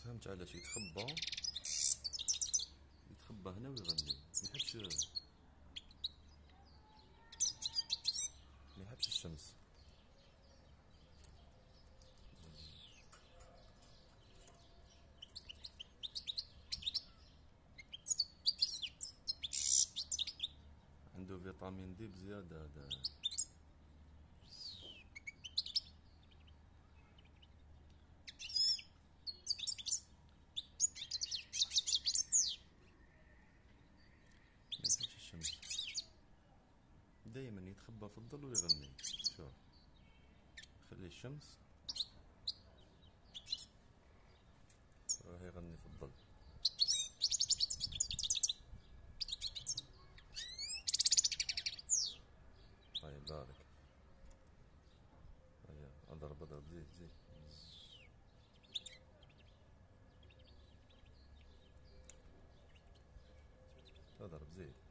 فهمت علاش يتخبى هنا ويغني. ما يحبش الشمس. عنده فيتامين دي بزيادة هذا. ما يحبش الشمس، دايما يتخبى في الظل ويغني. شوف، خلي الشمس راه يغني في الظل. هاي بارك. هيا اضرب زيد. اضرب زيد.